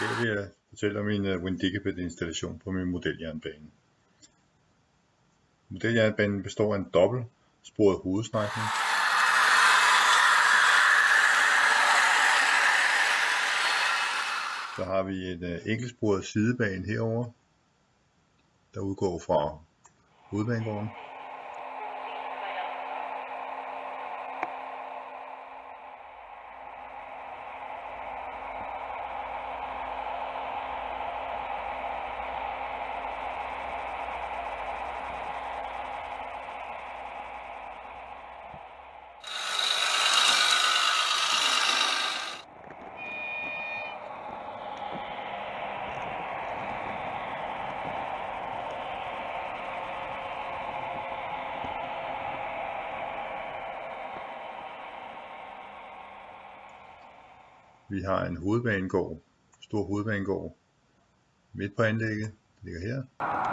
vil jeg fortælle om min Windicabet installation på min modeljernbane. Modeljernbanen består af en dobbeltsporet hovedstrækning. Så har vi en enkeltsporet sidebane herover, der udgår fra hovedbanegården. Vi har en hovedbanegård, stor hovedbanegård midt på anlægget, det ligger her.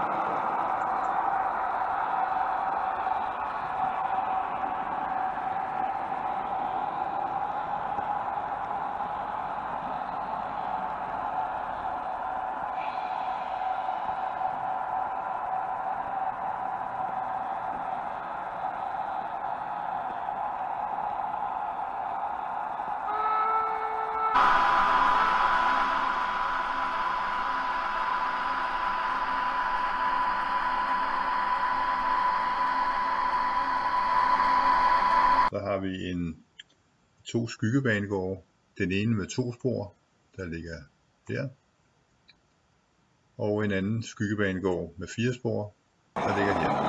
Så har vi to skyggebanegårde. Den ene med 2 spor, der ligger her. Og en anden skyggebanegård med 4 spor, der ligger her.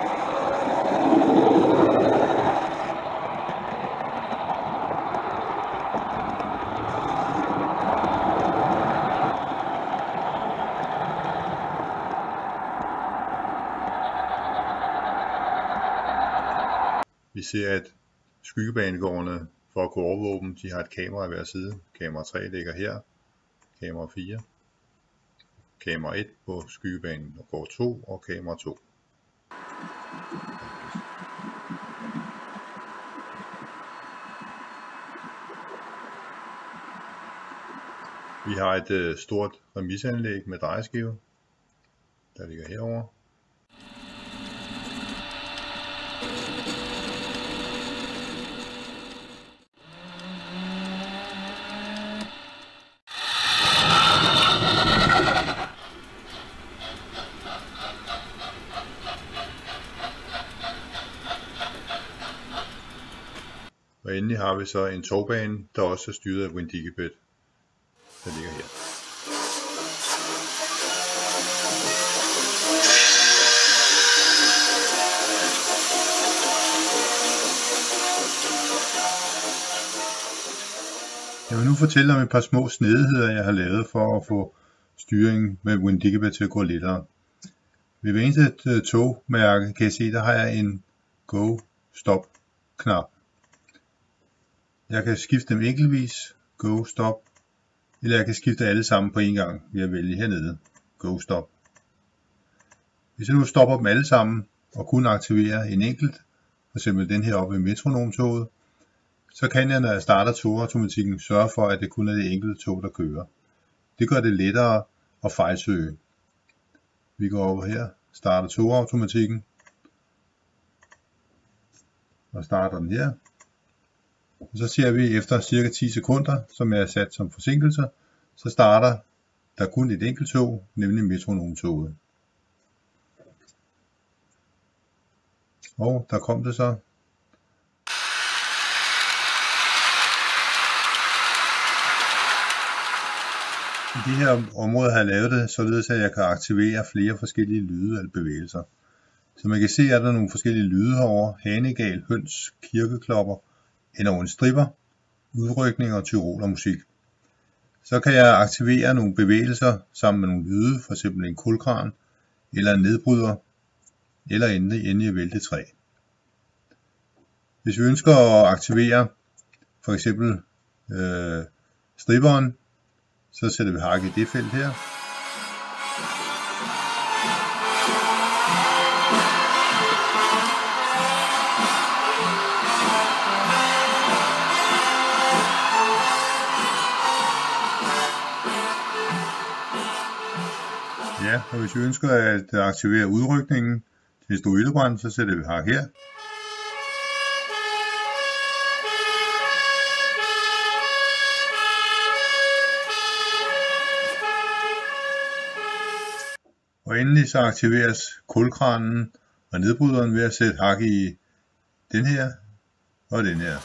Vi ser, at skyggebanegårdene, for at kunne overvåge dem, de har et kamera i hver side. Kamera 3 ligger her, kamera 4, kamera 1 på skyggebanen går 2 og kamera 2. Vi har et stort remiseanlæg med drejeskive, der ligger herovre. Og endelig har vi så en togbane, der også er styret af Windicabet, der ligger her. Jeg vil nu fortælle om et par små snedigheder, jeg har lavet for at få styringen med Windicabet til at gå lettere. Ved hver eneste togmærke kan I se, der har jeg en Go Stop knap. Jeg kan skifte dem enkeltvis, Go Stop, eller jeg kan skifte alle sammen på en gang ved at vælge hernede, Go Stop. Hvis jeg nu stopper dem alle sammen og kun aktiverer en enkelt, f.eks. den her oppe i metronomtoget, så kan jeg, når jeg starter togautomatikken, sørge for, at det kun er det enkelte tog, der kører. Det gør det lettere at fejlsøge. Vi går over her, starter togautomatikken, og starter den her. Og så ser vi efter cirka 10 sekunder, som jeg har sat som forsinkelse, så starter der kun et enkelt tog, nemlig metronomtoget. Og der kom det så. I det her område har jeg lavet det, således at jeg kan aktivere flere forskellige lyde eller bevægelser. Så man kan se, at der er nogle forskellige lyde herovre: hanegal, høns, kirkeklopper, en stripper, udrykning og tyrolermusik. Så kan jeg aktivere nogle bevægelser sammen med nogle lyde, f.eks. en kulkran, eller en nedbryder, eller endelig vælte træ. Hvis vi ønsker at aktivere for eksempel stripperen, så sætter vi hak i det felt her. Ja, og hvis vi ønsker at aktivere udrykningen til stor ildebrand, så sætter vi hak her. Og endelig så aktiveres kulkranen og nedbryderen ved at sætte hak i den her og den her.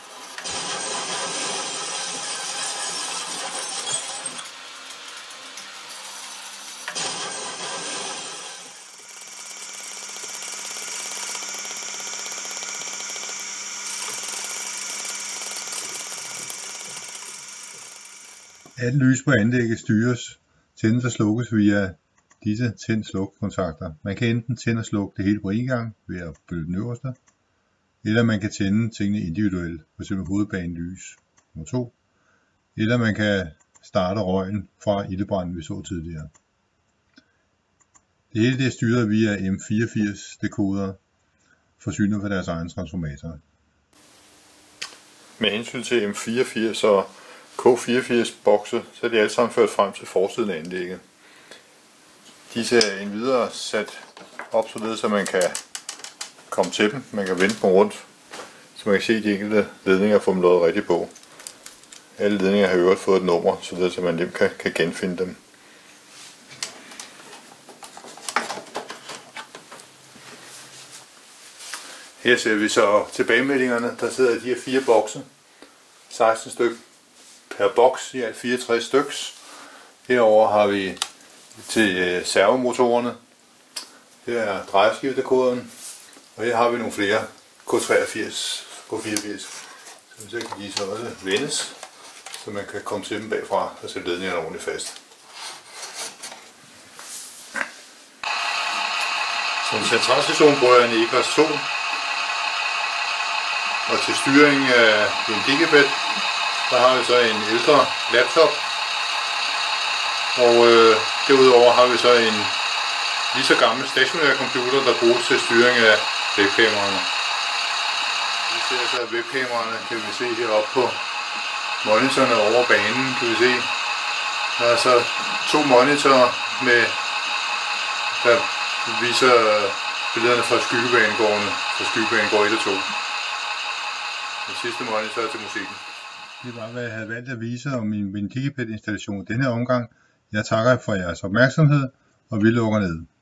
Alt lys på anlægget styres, tændes og slukkes via disse tænd-sluk kontakter. Man kan enten tænde og slukke det hele på en gang ved at benytte den øverste, eller man kan tænde tingene individuelt, f.eks. hovedbanelys nummer 2, eller man kan starte røgen fra ildebranden, vi så tidligere. Det hele det er styret via M84 dekoder, forsynet fra deres egen transformator. Med hensyn til M84 og K84 bokse, så er de alle sammen ført frem til forsiden af anlægget. Disse er endvidere sat op således, så man kan komme til dem. Man kan vende dem rundt, så man kan se de enkelte ledninger formuleret rigtigt på. Alle ledninger har øvrigt fået et nummer, således at man nemt kan genfinde dem. Her ser vi så tilbagemeldingerne. Der sidder de her 4 bokse. 16 styk per boks, i alt 64 styks. Herover har vi til servomotorerne. Her er drejeskivedekoderen. Og her har vi nogle flere K83, K84. Så kan de så også vendes, så man kan komme til dem bagfra og sætte ledningerne ordentligt fast. Som centralstation bruger jeg en EGOS 2. Og til styring af en Digibet, der har vi så en ældre laptop. Og derudover har vi så en lige så gammel stationær computer, der bruges til styring af webkameraerne. Vi ser så webkameraerne, kan vi se heroppe på monitorerne over banen, kan vi se. Der er så 2 monitorer, der viser billederne fra skyggebanegårdene, fra skyggebanegård 1 og 2. Den sidste monitor til musikken. Det var, hvad jeg havde valgt at vise om min Digipet installation i denne omgang. Jeg takker for jeres opmærksomhed, og vi lukker ned.